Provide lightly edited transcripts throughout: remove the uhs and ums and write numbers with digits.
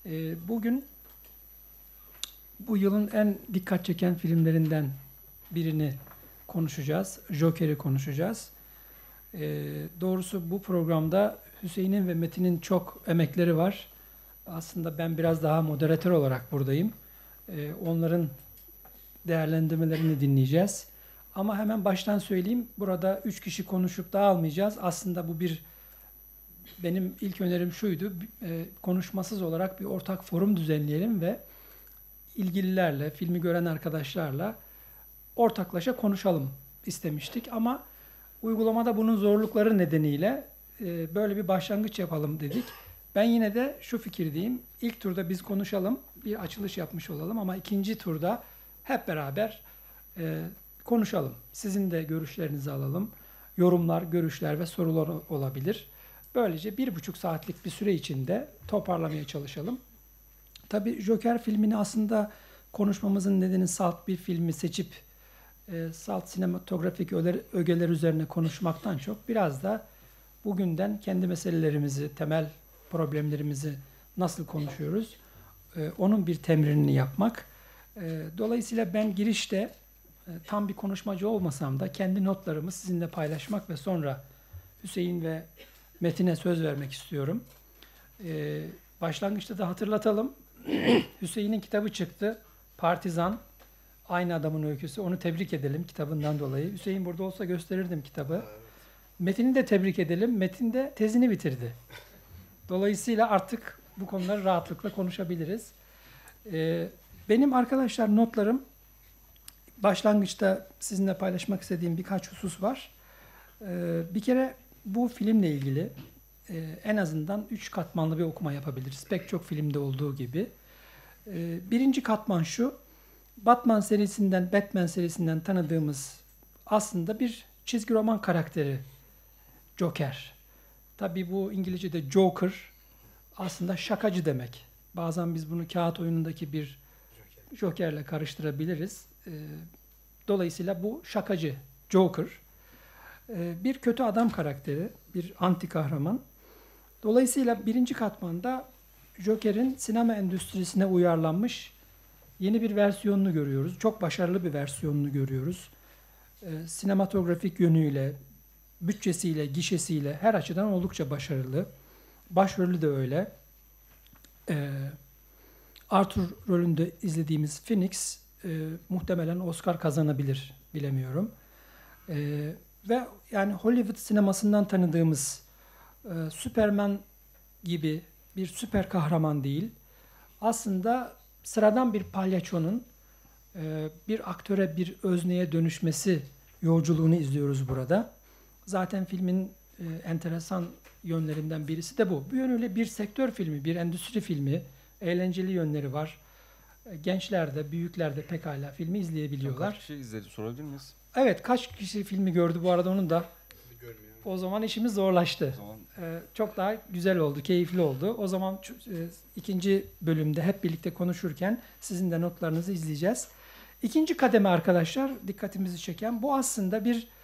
Bugün bu yılın en dikkat çeken filmlerinden birini konuşacağız. Joker'i konuşacağız. Doğrusu bu programda Hüseyin'in ve Metin'in çok emekleri var. Aslında ben biraz daha moderatör olarak buradayım. Onların değerlendirmelerini dinleyeceğiz. Ama hemen baştan söyleyeyim, burada 3 kişi konuşup dağılmayacağız. Aslında bu benim ilk önerim şuydu, konuşmasız olarak bir ortak forum düzenleyelim ve ilgililerle, filmi gören arkadaşlarla ortaklaşa konuşalım istemiştik. Ama uygulamada bunun zorlukları nedeniyle böyle bir başlangıç yapalım dedik. Ben yine de şu fikirdeyim, ilk turda biz konuşalım, bir açılış yapmış olalım ama ikinci turda hep beraber konuşalım. Sizin de görüşlerinizi alalım. Yorumlar, görüşler ve sorular olabilir. Böylece 1,5 saatlik bir süre içinde toparlamaya çalışalım. Tabii Joker filmini aslında konuşmamızın nedeni salt bir filmi seçip salt sinematografik ögeler üzerine konuşmaktan çok biraz da bugünden kendi meselelerimizi, temel problemlerimizi nasıl konuşuyoruz, onun bir temrinini yapmak. Dolayısıyla ben girişte tam bir konuşmacı olmasam da kendi notlarımı sizinle paylaşmak ve sonra Hüseyin ve Metin'e söz vermek istiyorum. Başlangıçta da hatırlatalım. Hüseyin'in kitabı çıktı. Partizan, Aynı Adamın Öyküsü. Onu tebrik edelim kitabından dolayı. Hüseyin burada olsa gösterirdim kitabı. Metin'i de tebrik edelim. Metin de tezini bitirdi. Dolayısıyla artık bu konuları rahatlıkla konuşabiliriz. Benim arkadaşlar notlarım, başlangıçta sizinle paylaşmak istediğim birkaç husus var. Bir kere bu filmle ilgili en azından 3 katmanlı bir okuma yapabiliriz. Pek çok filmde olduğu gibi. Birinci katman şu, Batman serisinden tanıdığımız aslında bir çizgi roman karakteri Joker. Tabii bu İngilizce'de Joker aslında şakacı demek. Bazen biz bunu kağıt oyunundaki bir Joker'le karıştırabiliriz. Dolayısıyla bu şakacı Joker. Bir kötü adam karakteri, bir anti kahraman. Dolayısıyla birinci katmanda Joker'in sinema endüstrisine uyarlanmış yeni bir versiyonunu görüyoruz. Çok başarılı bir versiyonunu görüyoruz. Sinematografik yönüyle, bütçesiyle, gişesiyle her açıdan oldukça başarılı. Başrolü de öyle. Arthur rolünde izlediğimiz Phoenix muhtemelen Oscar kazanabilir, bilemiyorum. Ve yani Hollywood sinemasından tanıdığımız Superman gibi bir süper kahraman değil. Aslında sıradan bir palyaçonun bir aktöre, bir özneye dönüşmesi yolculuğunu izliyoruz burada. Zaten filmin enteresan yönlerinden birisi de bu. Bu yönüyle bir sektör filmi, bir endüstri filmi, eğlenceli yönleri var. Gençler de, büyükler de pekala filmi izleyebiliyorlar. Kaç kişi izledi sorabilir miyiz? Evet, kaç kişi filmi gördü bu arada onun da? O zaman işimiz zorlaştı. Çok daha güzel oldu, keyifli oldu. O zaman ikinci bölümde hep birlikte konuşurken sizin de notlarınızı izleyeceğiz. İkinci kademe arkadaşlar, dikkatimizi çeken bu aslında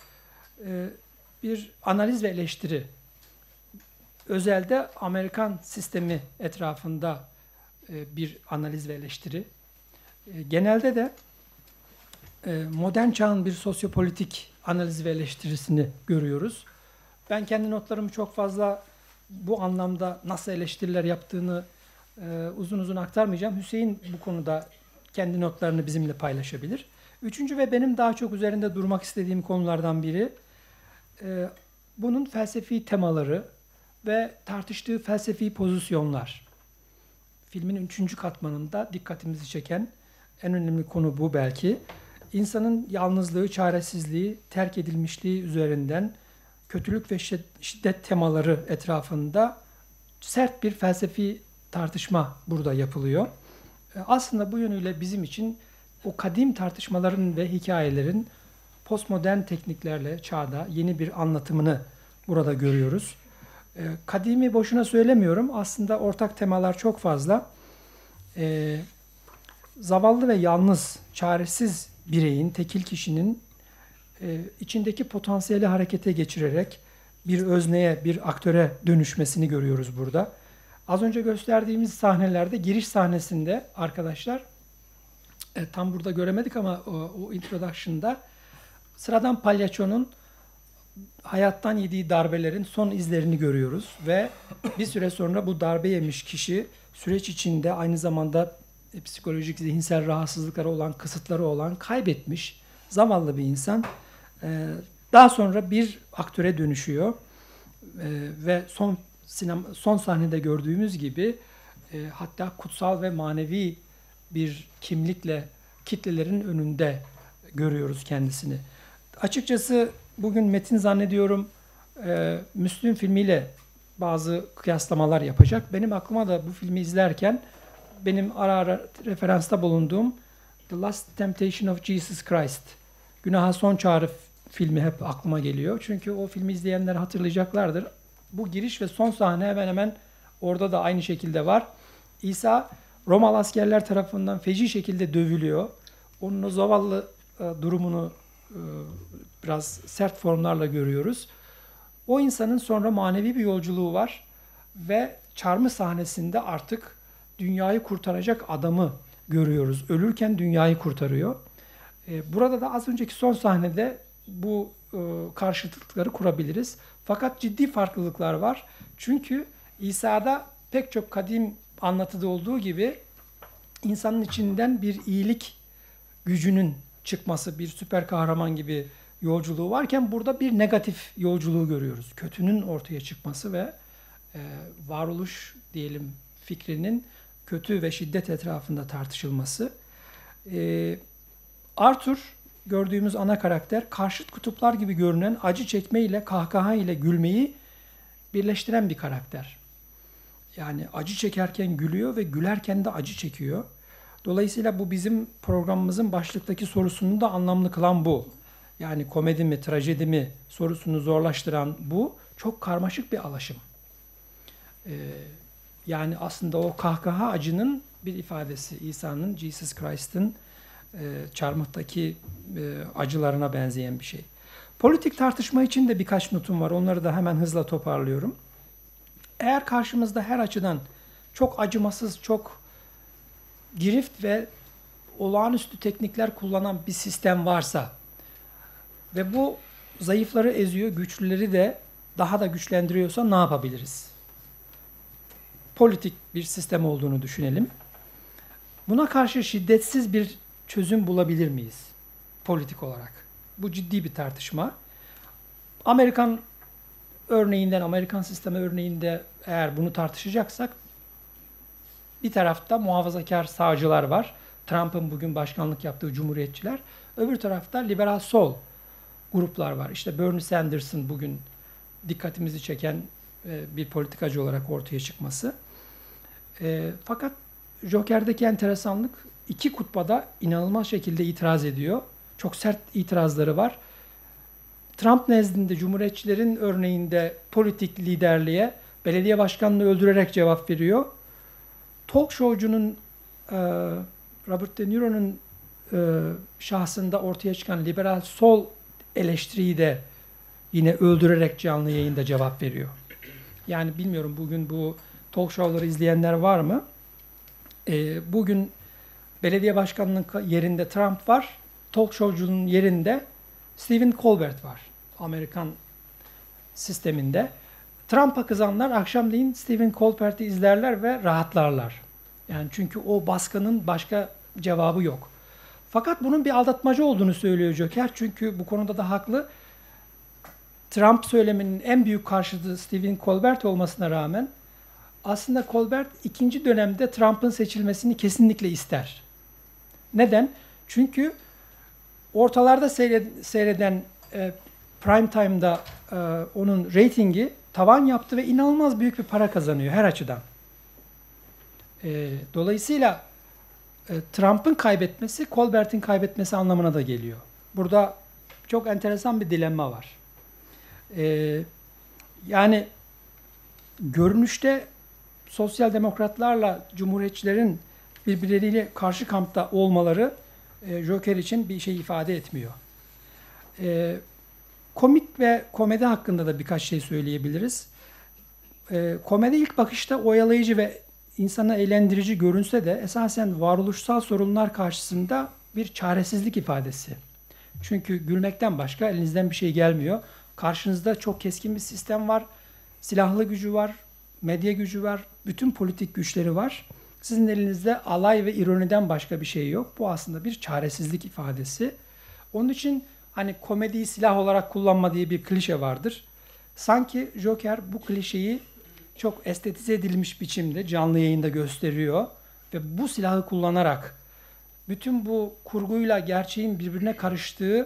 bir analiz ve eleştiri. Özelde Amerikan sistemi etrafında bir analiz ve eleştiri. Genelde de modern çağın bir sosyopolitik analiz ve eleştirisini görüyoruz. Ben kendi notlarımı çok fazla bu anlamda nasıl eleştiriler yaptığını uzun uzun aktarmayacağım. Hüseyin bu konuda kendi notlarını bizimle paylaşabilir. Üçüncü ve benim daha çok üzerinde durmak istediğim konulardan biri bunun felsefi temaları ve tartıştığı felsefi pozisyonlar. Filmin üçüncü katmanında dikkatimizi çeken en önemli konu bu belki. İnsanın yalnızlığı, çaresizliği, terk edilmişliği üzerinden kötülük ve şiddet temaları etrafında sert bir felsefi tartışma burada yapılıyor. Aslında bu yönüyle bizim için o kadim tartışmaların ve hikayelerin postmodern tekniklerle çağda yeni bir anlatımını burada görüyoruz. Kadimi boşuna söylemiyorum. Aslında ortak temalar çok fazla. Zavallı ve yalnız, çaresiz bireyin, tekil kişinin içindeki potansiyeli harekete geçirerek bir özneye, bir aktöre dönüşmesini görüyoruz burada. Az önce gösterdiğimiz sahnelerde giriş sahnesinde arkadaşlar tam burada göremedik ama o introduction'da sıradan palyaçonun hayattan yediği darbelerin son izlerini görüyoruz ve bir süre sonra bu darbe yemiş kişi süreç içinde aynı zamanda psikolojik, zihinsel rahatsızlıkları olan, kısıtları olan, kaybetmiş zavallı bir insan. Daha sonra bir aktöre dönüşüyor ve son sahnede gördüğümüz gibi hatta kutsal ve manevi bir kimlikle kitlelerin önünde görüyoruz kendisini. Açıkçası bugün Metin zannediyorum Müslüm filmiyle bazı kıyaslamalar yapacak. Benim aklıma da bu filmi izlerken benim ara ara referansta bulunduğum The Last Temptation of Jesus Christ, Günaha Son Çağrı filmi hep aklıma geliyor. Çünkü o filmi izleyenler hatırlayacaklardır. Bu giriş ve son sahne hemen hemen orada da aynı şekilde var. İsa Romalı askerler tarafından feci şekilde dövülüyor. Onun o zavallı durumunu biraz sert formlarla görüyoruz. O insanın sonra manevi bir yolculuğu var ve çarmıh sahnesinde artık dünyayı kurtaracak adamı görüyoruz. Ölürken dünyayı kurtarıyor. Burada da az önceki son sahnede bu karşıtlıkları kurabiliriz. Fakat ciddi farklılıklar var. Çünkü İsa'da pek çok kadim anlatıda olduğu gibi insanın içinden bir iyilik gücünün çıkması, bir süper kahraman gibi yolculuğu varken burada bir negatif yolculuğu görüyoruz. Kötünün ortaya çıkması ve varoluş diyelim fikrinin kötü ve şiddet etrafında tartışılması. Arthur gördüğümüz ana karakter karşıt kutuplar gibi görünen acı çekme ile kahkaha ile gülmeyi birleştiren bir karakter. Yani acı çekerken gülüyor ve gülerken de acı çekiyor. Dolayısıyla bu bizim programımızın başlıktaki sorusunu da anlamlı kılan bu. Yani komedi mi, trajedi mi sorusunu zorlaştıran bu. Çok karmaşık bir alaşım. Yani aslında o kahkaha acının bir ifadesi. İsa'nın, Jesus Christ'ın çarmıhtaki acılarına benzeyen bir şey. Politik tartışma için de birkaç notum var. Onları da hemen hızla toparlıyorum. Eğer karşımızda her açıdan çok acımasız, çok girift ve olağanüstü teknikler kullanan bir sistem varsa ve bu zayıfları eziyor, güçlüleri de daha da güçlendiriyorsa ne yapabiliriz? Politik bir sistem olduğunu düşünelim. Buna karşı şiddetsiz bir çözüm bulabilir miyiz politik olarak? Bu ciddi bir tartışma. Amerikan sistemi örneğinde eğer bunu tartışacaksak bir tarafta muhafazakar sağcılar var. Trump'ın bugün başkanlık yaptığı cumhuriyetçiler. Öbür tarafta liberal sol gruplar var. İşte Bernie Sanders'ın bugün dikkatimizi çeken bir politikacı olarak ortaya çıkması. Fakat Joker'deki enteresanlık iki kutbada inanılmaz şekilde itiraz ediyor. Çok sert itirazları var. Trump nezdinde Cumhuriyetçilerin örneğinde politik liderliğe belediye başkanını öldürerek cevap veriyor. Talk show'cunun Robert De Niro'nun şahsında ortaya çıkan liberal sol eleştiriyi de yine öldürerek canlı yayında cevap veriyor. Yani bilmiyorum bugün bu talk show'ları izleyenler var mı? Bugün belediye başkanının yerinde Trump var. Talk show'cunun yerinde Stephen Colbert var. Amerikan sisteminde. Trump'a kızanlar akşamleyin Stephen Colbert'i izlerler ve rahatlarlar. Yani çünkü o baskının başka cevabı yok. Fakat bunun bir aldatmaca olduğunu söylüyor Joker. Çünkü bu konuda da haklı. Trump söyleminin en büyük karşıtı Stephen Colbert olmasına rağmen aslında Colbert ikinci dönemde Trump'ın seçilmesini kesinlikle ister. Neden? Çünkü ortalarda seyreden prime time'da onun reytingi tavan yaptı ve inanılmaz büyük bir para kazanıyor her açıdan. Dolayısıyla Trump'ın kaybetmesi, Colbert'in kaybetmesi anlamına da geliyor. Burada çok enteresan bir dilemma var. Yani görünüşte sosyal demokratlarla cumhuriyetçilerin birbirleriyle karşı kampta olmaları Joker için bir şey ifade etmiyor. Komik ve komedi hakkında da birkaç şey söyleyebiliriz. komedi ilk bakışta oyalayıcı ve insanı eğlendirici görünse de esasen varoluşsal sorunlar karşısında bir çaresizlik ifadesi. Çünkü gülmekten başka elinizden bir şey gelmiyor. Karşınızda çok keskin bir sistem var. Silahlı gücü var, medya gücü var, bütün politik güçleri var. Sizin elinizde alay ve ironiden başka bir şey yok. Bu aslında bir çaresizlik ifadesi. Onun için hani komediyi silah olarak kullanma diye bir klişe vardır. Sanki Joker bu klişeyi çok estetize edilmiş biçimde canlı yayında gösteriyor ve bu silahı kullanarak bütün bu kurguyla gerçeğin birbirine karıştığı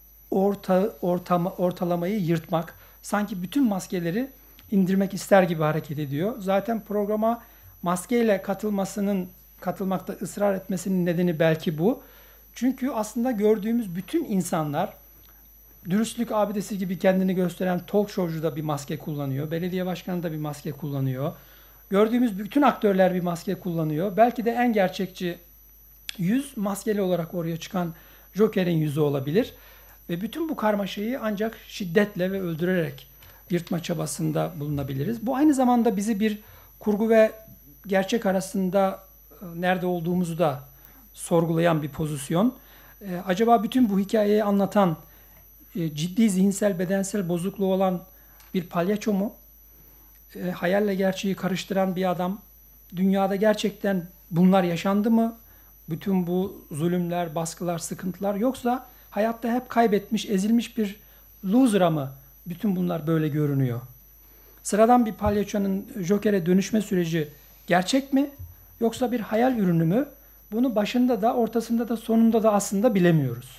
ortalamayı yırtmak, sanki bütün maskeleri indirmek ister gibi hareket ediyor. Zaten programa maskeyle katılmakta ısrar etmesinin nedeni belki bu. Çünkü aslında gördüğümüz bütün insanlar dürüstlük abidesi gibi kendini gösteren talk showcu da bir maske kullanıyor. Belediye başkanı da bir maske kullanıyor. Gördüğümüz bütün aktörler bir maske kullanıyor. Belki de en gerçekçi yüz maskeli olarak oraya çıkan Joker'in yüzü olabilir. Ve bütün bu karmaşayı ancak şiddetle ve öldürerek yırtma çabasında bulunabiliriz. Bu aynı zamanda bizi bir kurgu ve gerçek arasında nerede olduğumuzu da sorgulayan bir pozisyon. Acaba bütün bu hikayeyi anlatan ciddi zihinsel, bedensel bozukluğu olan bir palyaço mu? Hayalle gerçeği karıştıran bir adam. Dünyada gerçekten bunlar yaşandı mı? Bütün bu zulümler, baskılar, sıkıntılar, yoksa hayatta hep kaybetmiş, ezilmiş bir loser'a mı bütün bunlar böyle görünüyor? Sıradan bir palyaçonun Joker'e dönüşme süreci gerçek mi? Yoksa bir hayal ürünü mü? Bunu başında da, ortasında da, sonunda da aslında bilemiyoruz.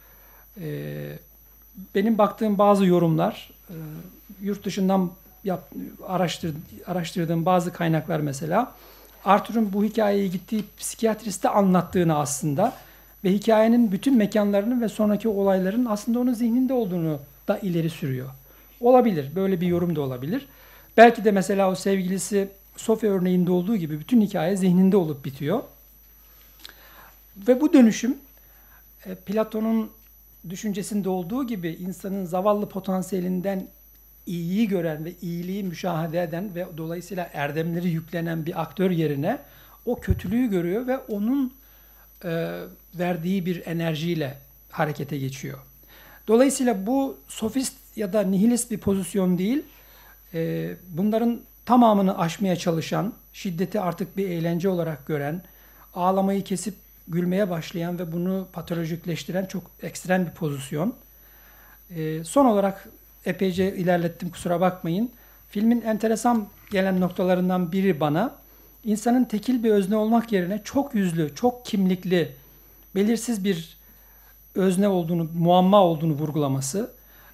Benim baktığım bazı yorumlar, yurt dışından araştırdığım bazı kaynaklar mesela, Arthur'un bu hikayeyi gittiği psikiyatriste anlattığını aslında ve hikayenin bütün mekanlarının ve sonraki olayların aslında onun zihninde olduğunu da ileri sürüyor. Olabilir, böyle bir yorum da olabilir. Belki de mesela o sevgilisi Sophie örneğinde olduğu gibi bütün hikaye zihninde olup bitiyor. Ve bu dönüşüm Platon'un düşüncesinde olduğu gibi insanın zavallı potansiyelinden iyiyi gören ve iyiliği müşahede eden ve dolayısıyla erdemleri yüklenen bir aktör yerine o kötülüğü görüyor ve onun verdiği bir enerjiyle harekete geçiyor. Dolayısıyla bu sofist ya da nihilist bir pozisyon değil, bunların tamamını aşmaya çalışan, şiddeti artık bir eğlence olarak gören, ağlamayı kesip gülmeye başlayan ve bunu patolojikleştiren çok ekstrem bir pozisyon. Son olarak epeyce ilerlettim, kusura bakmayın. Filmin enteresan gelen noktalarından biri bana, insanın tekil bir özne olmak yerine çok yüzlü, çok kimlikli, belirsiz bir özne olduğunu, muamma olduğunu vurgulaması.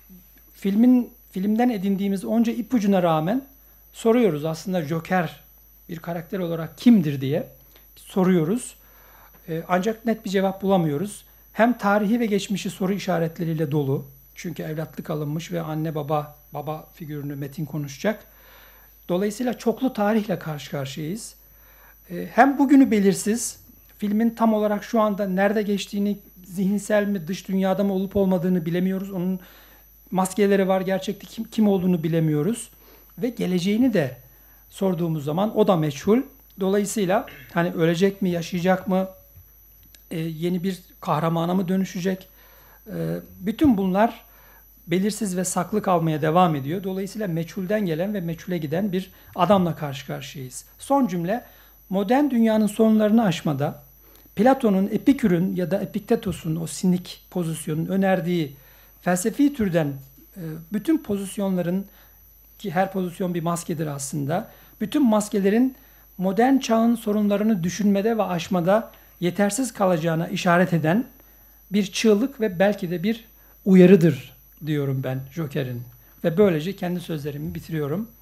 Filmden edindiğimiz onca ipucuna rağmen soruyoruz aslında Joker bir karakter olarak kimdir diye soruyoruz. Ancak net bir cevap bulamıyoruz. Hem tarihi ve geçmişi soru işaretleriyle dolu. Çünkü evlatlık alınmış ve anne baba figürünü Metin konuşacak. Dolayısıyla çoklu tarihle karşı karşıyayız. Hem bugünü belirsiz, filmin tam olarak şu anda nerede geçtiğini, zihinsel mi, dış dünyada mı olup olmadığını bilemiyoruz. Onun maskeleri var, gerçekte kim olduğunu bilemiyoruz. Ve geleceğini de sorduğumuz zaman o da meçhul. Dolayısıyla hani ölecek mi, yaşayacak mı, yeni bir kahramana mı dönüşecek? Bütün bunlar belirsiz ve saklı kalmaya devam ediyor. Dolayısıyla meçhulden gelen ve meçhule giden bir adamla karşı karşıyayız. Son cümle, modern dünyanın sorunlarını aşmada Platon'un, Epikür'ün ya da Epiktetos'un o sinik pozisyonun önerdiği felsefi türden bütün pozisyonların, ki her pozisyon bir maskedir aslında, bütün maskelerin modern çağın sorunlarını düşünmede ve aşmada yetersiz kalacağına işaret eden bir çığlık ve belki de bir uyarıdır diyorum ben Joker'in. Ve böylece kendi sözlerimi bitiriyorum.